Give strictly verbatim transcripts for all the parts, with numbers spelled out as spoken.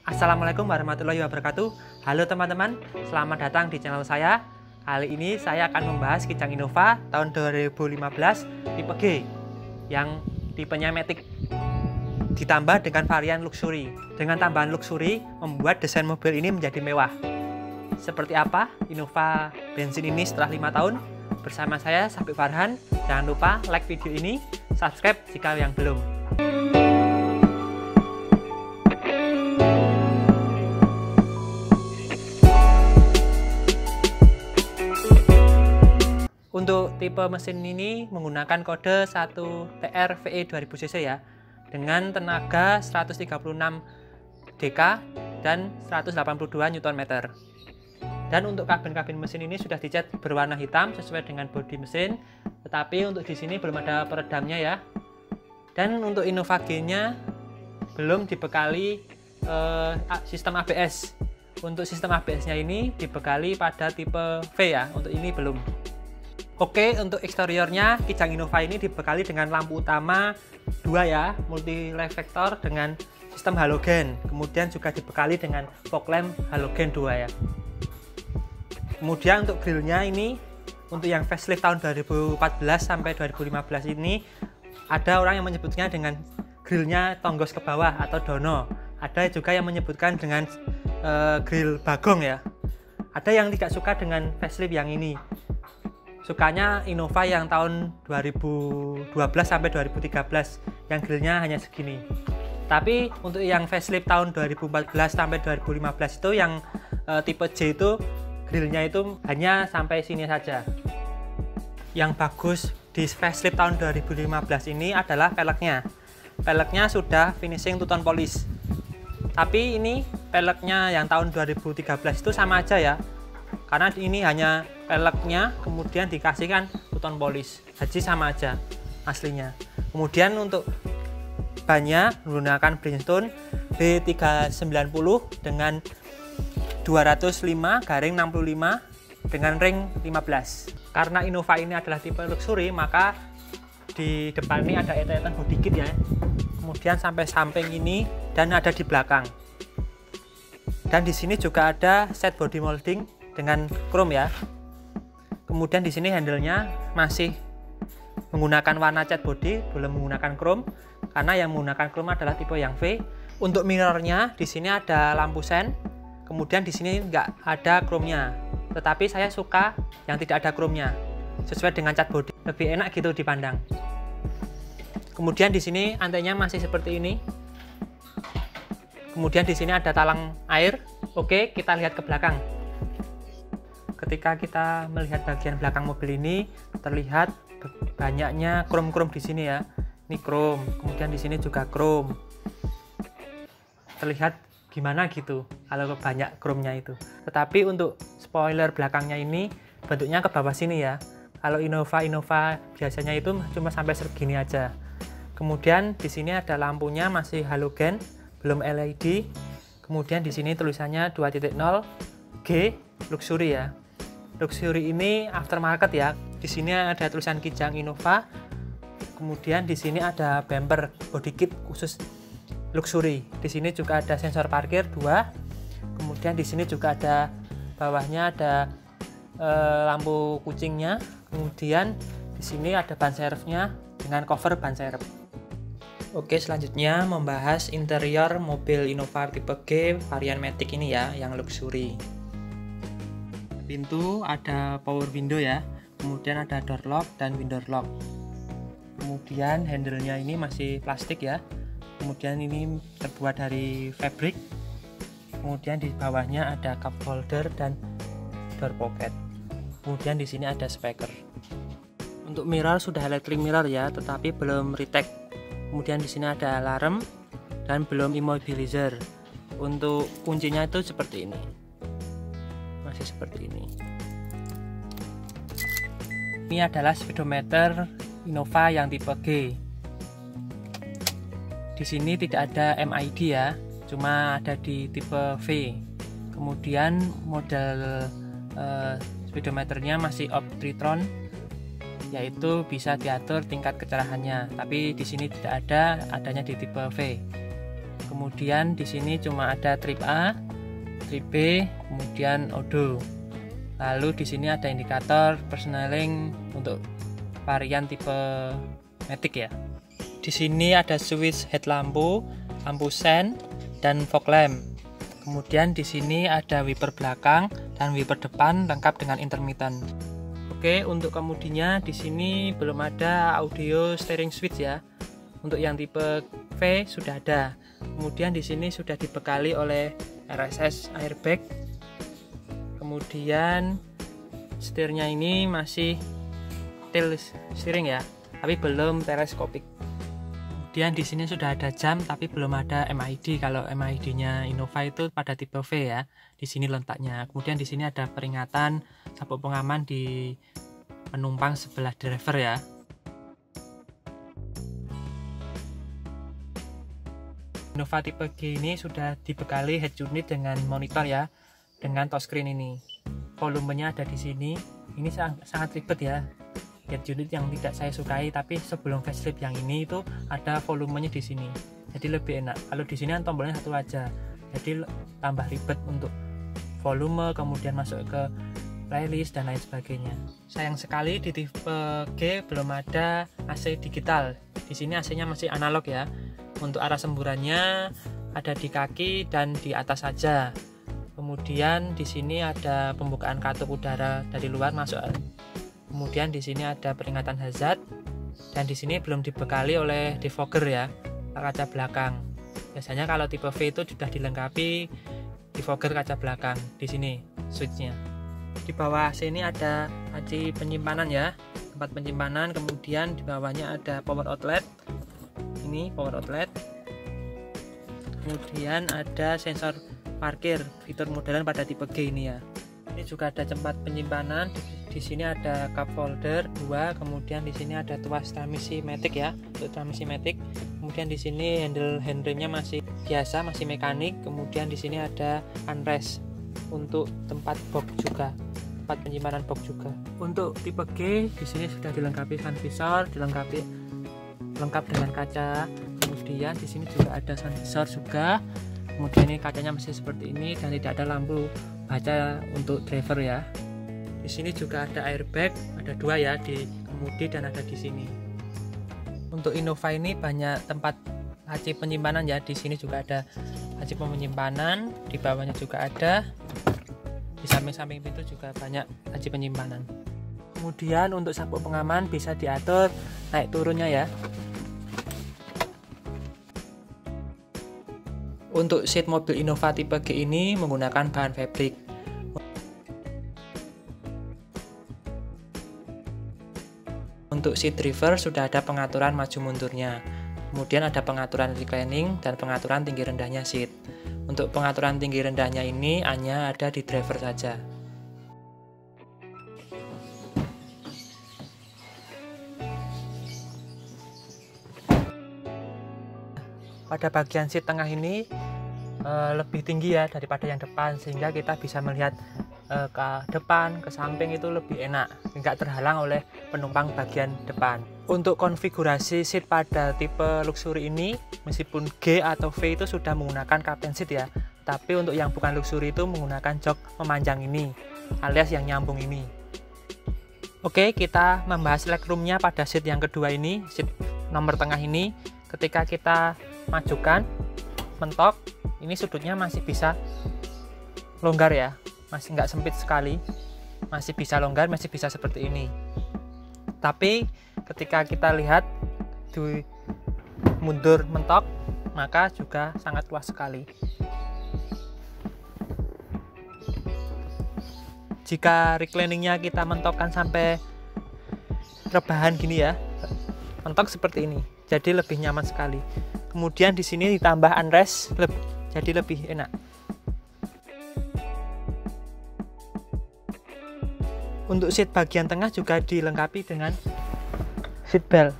Assalamualaikum warahmatullahi wabarakatuh. Halo teman-teman, selamat datang di channel saya. Kali ini saya akan membahas Kijang Innova tahun dua ribu lima belas tipe G yang tipenya Matic ditambah dengan varian luxury. Dengan tambahan luxury membuat desain mobil ini menjadi mewah. Seperti apa Innova bensin ini setelah lima tahun? Bersama saya Sabiq Farhan. Jangan lupa like video ini, subscribe jika yang belum. Untuk tipe mesin ini menggunakan kode satu T R V E dua ribu cc ya, dengan tenaga seratus tiga puluh enam D K dan seratus delapan puluh dua Newton meter. Dan untuk kabin-kabin mesin ini sudah dicat berwarna hitam sesuai dengan bodi mesin, tetapi untuk di sini belum ada peredamnya ya. Dan untuk Innova G-nya belum dibekali eh, sistem A B S. Untuk sistem A B S-nya ini dibekali pada tipe V ya, untuk ini belum. Oke, untuk eksteriornya Kijang Innova ini dibekali dengan lampu utama dua ya, multi reflektor dengan sistem halogen. Kemudian juga dibekali dengan fog lamp halogen dua ya. Kemudian untuk grillnya ini, untuk yang facelift tahun dua ribu empat belas sampai dua ribu lima belas ini, ada orang yang menyebutnya dengan grillnya tonggos ke bawah atau dono. Ada juga yang menyebutkan dengan uh, grill bagong ya. Ada yang tidak suka dengan facelift yang ini. Sukanya Innova yang tahun dua ribu dua belas sampai dua ribu tiga belas yang grillnya hanya segini. Tapi untuk yang facelift tahun dua ribu empat belas sampai dua ribu lima belas itu yang uh, tipe J itu grillnya itu hanya sampai sini saja. Yang bagus di facelift tahun dua ribu lima belas ini adalah peleknya. Peleknya sudah finishing two tone polish. Tapi ini peleknya yang tahun dua ribu tiga belas itu sama aja ya. Karena ini hanya peleknya kemudian dikasihkan two tone polish. Jadi sama aja aslinya. Kemudian untuk bannya menggunakan Bridgestone B tiga sembilan nol dengan dua ratus lima garing enam puluh lima dengan ring lima belas. Karena Innova ini adalah tipe luxury, maka di depan ini ada etetan body kit ya. Kemudian sampai samping ini dan ada di belakang. Dan di sini juga ada set body molding dengan chrome ya. Kemudian di sini handle-nya masih menggunakan warna cat body, belum menggunakan chrome karena yang menggunakan chrome adalah tipe yang V. Untuk mirrornya di sini ada lampu sen. Kemudian di sini nggak ada chrome-nya, tetapi saya suka yang tidak ada chrome-nya, sesuai dengan cat body, lebih enak gitu dipandang. Kemudian di sini antenya masih seperti ini. Kemudian di sini ada talang air. Oke, kita lihat ke belakang. Ketika kita melihat bagian belakang mobil ini, terlihat banyaknya chrome-chrome di sini ya. Ini chrome, kemudian di sini juga chrome. Terlihat gimana gitu kalau banyak chrome-nya itu. Tetapi untuk spoiler belakangnya ini bentuknya ke bawah sini ya. Kalau Innova Innova biasanya itu cuma sampai segini aja. Kemudian di sini ada lampunya masih halogen, belum L E D. Kemudian di sini tulisannya dua titik nol G luxury ya. Luxury ini aftermarket ya. Di sini ada tulisan Kijang Innova. Kemudian di sini ada bumper body kit khusus luxury. Di sini juga ada sensor parkir dua. Kemudian di sini juga ada bawahnya ada e, lampu kucingnya. Kemudian di sini ada ban serepnya dengan cover ban serep. Oke, selanjutnya membahas interior mobil Innova tipe G varian Matic ini ya, yang luxury. Pintu ada power window ya. Kemudian ada door lock dan window lock. Kemudian handle-nya ini masih plastik ya. Kemudian ini terbuat dari fabric. Kemudian di bawahnya ada cup holder dan door pocket. Kemudian di sini ada speaker. Untuk mirror sudah electric mirror ya, tetapi belum retake. Kemudian di sini ada alarm dan belum immobilizer. Untuk kuncinya itu seperti ini. Masih seperti ini. Ini adalah speedometer Innova yang tipe G. Di sini tidak ada M I D ya, cuma ada di tipe V. Kemudian model uh, speedometernya masih Optitron, yaitu bisa diatur tingkat kecerahannya. Tapi di sini tidak ada, adanya di tipe V. Kemudian di sini cuma ada trip A, trip B, kemudian Odo. Lalu di sini ada indikator personaling untuk varian tipe Matic ya. Di sini ada switch head lampu, lampu sen, dan fog lamp. Kemudian di sini ada wiper belakang dan wiper depan lengkap dengan intermittent. Oke, untuk kemudinya di sini belum ada audio steering switch ya. Untuk yang tipe V sudah ada. Kemudian di sini sudah dibekali oleh R S S airbag. Kemudian setirnya ini masih tilt steering ya, tapi belum teleskopik. Kemudian di sini sudah ada jam, tapi belum ada M I D. Kalau M I D-nya Innova itu pada tipe V ya. Di sini letaknya. Kemudian di sini ada peringatan sabuk pengaman di penumpang sebelah driver ya. Innova tipe G ini sudah dibekali head unit dengan monitor ya, dengan touchscreen ini. Volumenya ada di sini. Ini sangat, sangat ribet ya. Head unit yang tidak saya sukai, tapi sebelum facelift yang ini itu ada volumenya di sini. Jadi lebih enak. Kalau di sini kan tombolnya satu aja. Jadi tambah ribet untuk volume, kemudian masuk ke playlist dan lain sebagainya. Sayang sekali di tipe G belum ada A C digital. Di sini A C-nya masih analog ya. Untuk arah semburannya ada di kaki dan di atas saja. Kemudian di sini ada pembukaan katup udara dari luar masuk. Kemudian di sini ada peringatan hazard dan di sini belum dibekali oleh defogger ya, kaca belakang. Biasanya kalau tipe V itu sudah dilengkapi defogger kaca belakang. Di sini switchnya. Di bawah sini ada laci penyimpanan ya, tempat penyimpanan. Kemudian di bawahnya ada power outlet. Ini power outlet. Kemudian ada sensor parkir, fitur modelan pada tipe G ini ya. Ini juga ada tempat penyimpanan. Di, di sini ada cup holder dua, kemudian di sini ada tuas transmisi Matic ya, untuk transmisi Matic. Kemudian di sini handle handremnya masih biasa, masih mekanik. Kemudian di sini ada armrest untuk tempat box juga, tempat penyimpanan box juga. Untuk tipe G di sini sudah dilengkapi sun visor, dilengkapi lengkap dengan kaca. Kemudian di sini juga ada sun visor juga. Kemudian ini kacanya masih seperti ini dan tidak ada lampu baca untuk driver ya. Di sini juga ada airbag, ada dua ya, di kemudi dan ada di sini. Untuk Innova ini banyak tempat laci penyimpanan ya. Di sini juga ada laci penyimpanan, di bawahnya juga ada. Di samping-samping pintu juga banyak laci penyimpanan. Kemudian untuk sabuk pengaman bisa diatur naik turunnya ya. Untuk seat mobil Innova tipe G ini menggunakan bahan fabric. Untuk seat driver sudah ada pengaturan maju mundurnya. Kemudian ada pengaturan reclining dan pengaturan tinggi rendahnya seat. Untuk pengaturan tinggi rendahnya ini hanya ada di driver saja. Pada bagian seat tengah ini e, lebih tinggi ya daripada yang depan, sehingga kita bisa melihat e, ke depan, ke samping itu lebih enak, nggak terhalang oleh penumpang bagian depan. Untuk konfigurasi seat pada tipe luxury ini, meskipun G atau V itu sudah menggunakan captain seat ya, tapi untuk yang bukan luxury itu menggunakan jok memanjang ini, alias yang nyambung ini. Oke, kita membahas legroomnya pada seat yang kedua ini, seat nomor tengah ini. Ketika kita majukan, mentok, ini sudutnya masih bisa longgar ya, masih nggak sempit sekali, masih bisa longgar, masih bisa seperti ini. Tapi ketika kita lihat di mundur mentok, maka juga sangat luas sekali. Jika recliningnya kita mentokkan sampai rebahan gini ya, mentok seperti ini, jadi lebih nyaman sekali. Kemudian di sini ditambah armrest, jadi lebih enak. Untuk seat bagian tengah juga dilengkapi dengan seat belt.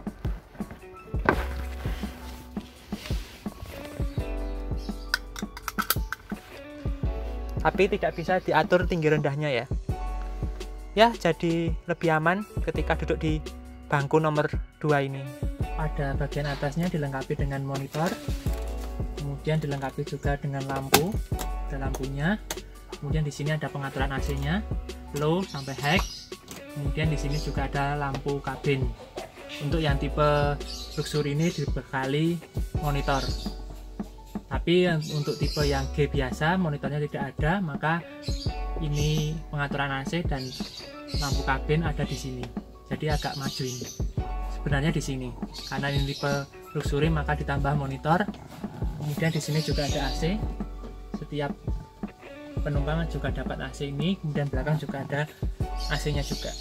Tapi tidak bisa diatur tinggi rendahnya ya. Ya, jadi lebih aman ketika duduk di bangku nomor dua ini. Pada bagian atasnya dilengkapi dengan monitor. kemudian dilengkapi juga dengan lampu, ada lampunya. Kemudian di sini ada pengaturan A C-nya, low sampai high. Kemudian di sini juga ada lampu kabin. Untuk yang tipe Luxury ini dibekali monitor. Tapi untuk tipe yang G biasa monitornya tidak ada, maka ini pengaturan A C dan lampu kabin ada di sini. Jadi agak maju ini. Sebenarnya di sini. Karena ini tipe Luxury maka ditambah monitor. Kemudian di sini juga ada A C. Setiap penumpang juga dapat A C ini, kemudian belakang juga ada A C-nya juga.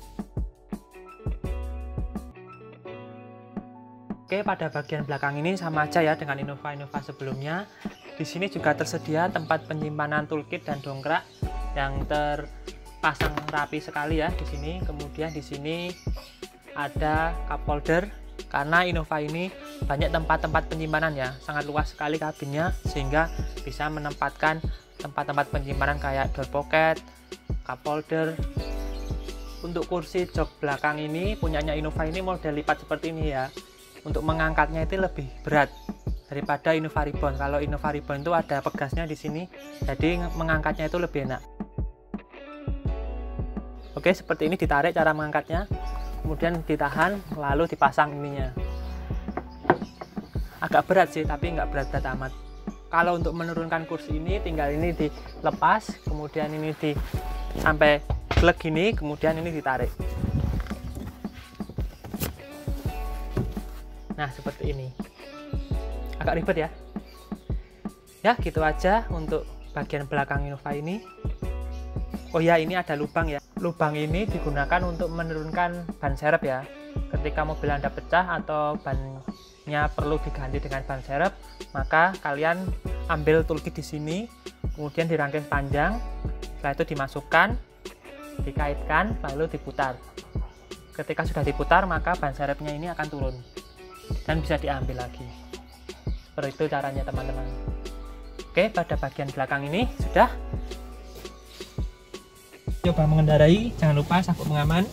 Oke, pada bagian belakang ini sama aja ya dengan Innova-Innova sebelumnya. Di sini juga tersedia tempat penyimpanan toolkit dan dongkrak yang terpasang rapi sekali ya di sini. Kemudian di sini ada cup holder. Karena Innova ini banyak tempat-tempat penyimpanan ya, sangat luas sekali kabinnya sehingga bisa menempatkan tempat-tempat penyimpanan kayak door pocket, cup holder. Untuk kursi jok belakang ini punyanya Innova ini model lipat seperti ini ya. Untuk mengangkatnya itu lebih berat daripada Innova Reborn. Kalau Innova Reborn itu ada pegasnya di sini, jadi mengangkatnya itu lebih enak. Oke, seperti ini ditarik cara mengangkatnya, kemudian ditahan lalu dipasang ininya. Agak berat sih, tapi nggak berat-berat amat. Kalau untuk menurunkan kursi ini tinggal ini dilepas, kemudian ini di sampai plug gini, kemudian ini ditarik. Nah, seperti ini. Agak ribet ya. Ya, gitu aja untuk bagian belakang Innova ini. Oh ya, ini ada lubang ya. Lubang ini digunakan untuk menurunkan ban serep ya. Ketika mobil Anda pecah atau bannya perlu diganti dengan ban serep, maka kalian ambil toolkit di sini, kemudian dirangkai panjang, setelah itu dimasukkan, dikaitkan, lalu diputar. Ketika sudah diputar, maka ban serepnya ini akan turun dan bisa diambil lagi. Seperti itu caranya teman-teman. Oke, pada bagian belakang ini sudah. Coba mengendarai, jangan lupa sabuk pengaman.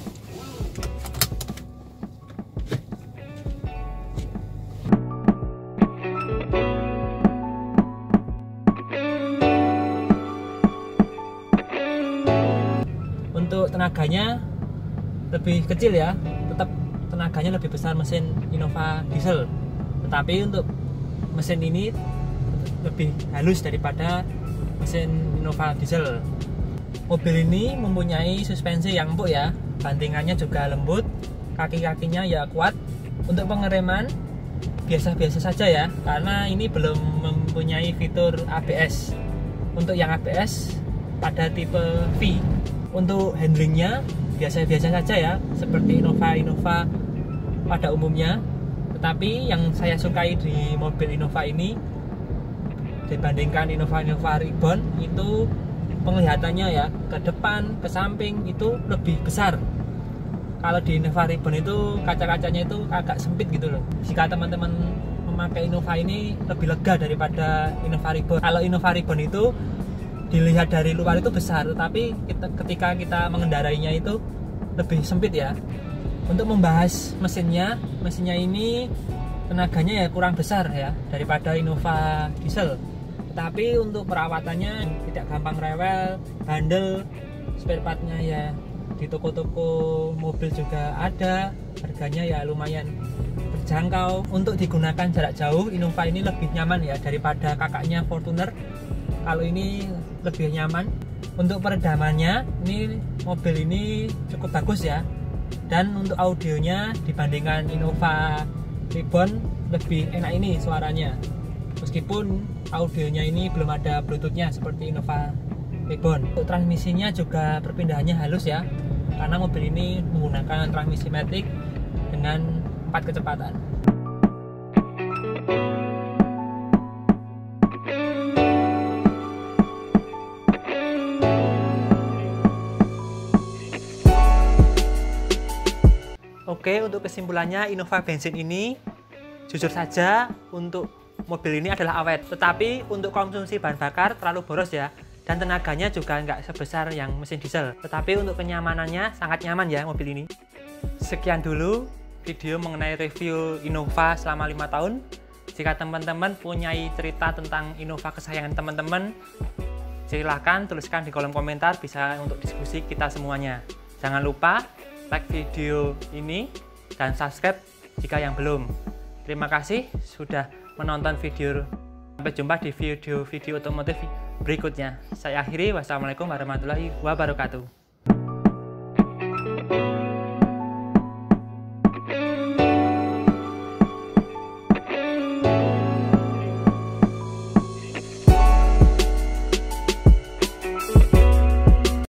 Untuk tenaganya lebih kecil ya, tetap tenaganya lebih besar mesin Innova diesel, tetapi untuk mesin ini lebih halus daripada mesin Innova diesel. Mobil ini mempunyai suspensi yang empuk ya, bantingannya juga lembut, kaki-kakinya ya kuat. Untuk pengereman biasa-biasa saja ya, karena ini belum mempunyai fitur A B S. Untuk yang A B S pada tipe V. Untuk handlingnya biasa-biasa saja ya, seperti Innova-Innova pada umumnya. Tetapi yang saya sukai di mobil Innova ini dibandingkan Innova-Innova Reborn itu penglihatannya ya, ke depan, ke samping itu lebih besar. Kalau di Innova Reborn itu kaca-kacanya itu agak sempit gitu loh. Jika teman-teman memakai Innova ini lebih lega daripada Innova Reborn. Kalau Innova Reborn itu dilihat dari luar itu besar, tetapi kita, ketika kita mengendarainya itu lebih sempit ya. Untuk membahas mesinnya, mesinnya ini tenaganya ya kurang besar ya daripada Innova diesel. Tetapi untuk perawatannya tidak gampang rewel, bandel, spare partnya ya di toko-toko mobil juga ada, harganya ya lumayan terjangkau. Untuk digunakan jarak jauh, Innova ini lebih nyaman ya daripada kakaknya Fortuner. Kalau ini lebih nyaman. Untuk peredamannya, ini mobil ini cukup bagus ya. Dan untuk audionya dibandingkan Innova Reborn lebih enak ini suaranya. Meskipun audionya ini belum ada Bluetooth-nya seperti Innova Reborn. Untuk transmisinya juga perpindahannya halus ya, karena mobil ini menggunakan transmisi matic dengan empat kecepatan. Oke, untuk kesimpulannya Innova bensin ini jujur saja untuk mobil ini adalah awet, tetapi untuk konsumsi bahan bakar terlalu boros ya, dan tenaganya juga nggak sebesar yang mesin diesel. Tetapi untuk kenyamanannya sangat nyaman ya mobil ini. Sekian dulu video mengenai review Innova selama lima tahun. Jika teman-teman punya cerita tentang Innova kesayangan teman-teman, silahkan tuliskan di kolom komentar, bisa untuk diskusi kita semuanya. Jangan lupa like video ini dan subscribe jika yang belum. Terima kasih sudah menonton video. Sampai jumpa di video-video otomotif berikutnya. Saya akhiri. Wassalamualaikum warahmatullahi wabarakatuh.